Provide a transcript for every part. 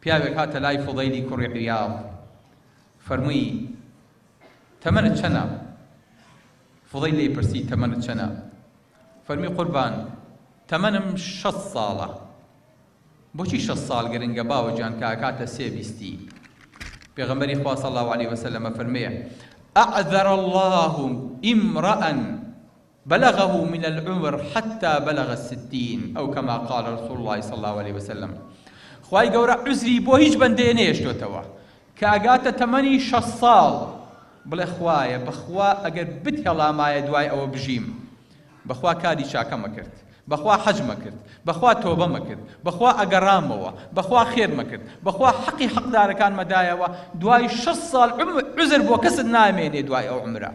پیاوێک هاتە لای فوضەیلی کوڕی عیاض فەرمووی تەمەنت چەنە؟ فوضەیل لێی پرسی تەمەنت چەنە؟ فەرمووی قوربان تەمەنم 6 ساڵە. بۆچی 6 ساڵ گرنگە باوەجان کە ئاکاتە 3 پێغەمبەری خوا صلی الله عليه وسلم فەرمێ أعذر الله امرأ بلغه من العمر حتى بلغ 60 أو كما قال رسول الله صلى الله عليه وسلم. خوای گەورە عوزری بۆ هیچ بەندەیە نێشتۆتەوە کە ئەگاتە تەمەنی 6 ساڵ بڵێ خوایە بەخوا ئەگەر بتهێڵامایە دوای ئەوە بژیم، بەخوا کاری چاکەمە کرد، بەخوا حەجمە کرد، بەخوا تۆبەمە کرد، بەخوا ئەگەڕامەوە، بەخوا خێرمە کرد، بەخوا حەقی حەقدارەکان مەدایەوە، دوای 6 ساڵ عوزر بۆ کەست نامێنێ دوای ئەو عمرە.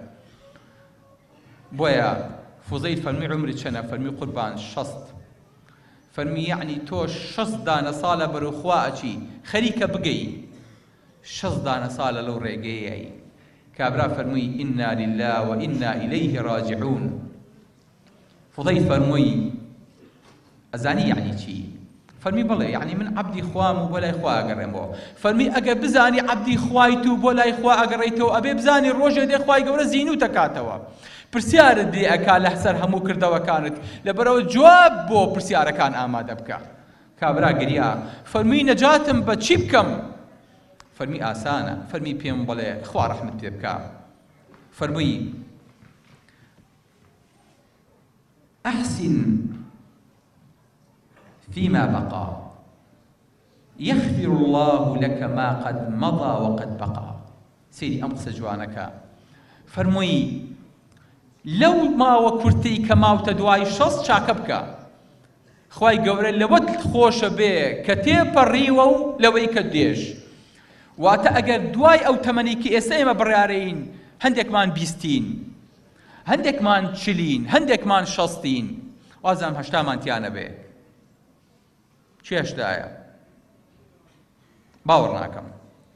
بۆیە فوزەیل فەرمی عمرت چەنە؟ فەرمی قوربان 60. فەرمی یعنی تۆ 60 دانە ساڵە بەرەو خوا ئەچی خەریکە بگەی، 60 دانە ساڵە لەو ڕێگەیەی. کابرا فەرمووی ئینا لله و ئینا ئیلەیه ڕاجعون. فوضەیل فەرمووی ئەزانی یعنی چی؟ فەرمی بڵێ یعنی من عەبدی خوام و بۆ لای خوا ئەگەڕێمەوە. فەرمی ئەگەر بزانی عەبدی خوایت و بۆ لای خوا ئەگەڕێیتەوە ئەبێ بزانی ڕۆژێ دێ خوای گەورە زینوت ئەکاتەوە، پرسیارت لێ ئەکا لەسەر هەموو کردەوەکانت، لەبەرەوە جواب بۆ پرسیارەکان ئامادە بکە. کابرا گریا فەرمی نەجاتم بە چی بکەم؟ فەرمی ئاسانە. فەرمی پێم بڵێ خوا ڕەحمت پێ بکە. فەرمووی أحسن فيما بقى يغفر الله لك ما قد مضى وقد بقى. سيدي أم قسە جوانەکە فەرمووی لەو ماوە کورتەی کە ماوتە دوای 60 چاکە بکە. خوای گەورە لەوەت خۆشە بێ کە تێپەڕیوە و لەوەی کە دێژ. واتە ئەگەر دوای ئەو تەمەنێکی ئێستا ئێمە بڕیارەین، هەندێکمان 20، هەندێکمان 40، هەندێکمان 60، وازام 80مان تیانە بێ. چی هەشتایە؟ باوەڕ ناکەم.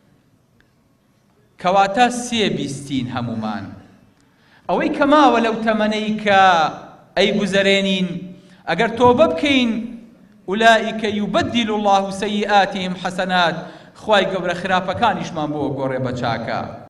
کەواتە 3 هەمومان. ئەوەی کە ماوە لەو تەمەنەی کە ئەیگوزەرێنین ئەگەر تۆبە بکەین ئولائیکە یوبەدیل الله سەیئاتهم حەسەنات، خوای گەورە خراپەکانیشمان بۆ گۆڕێ بە چاکە.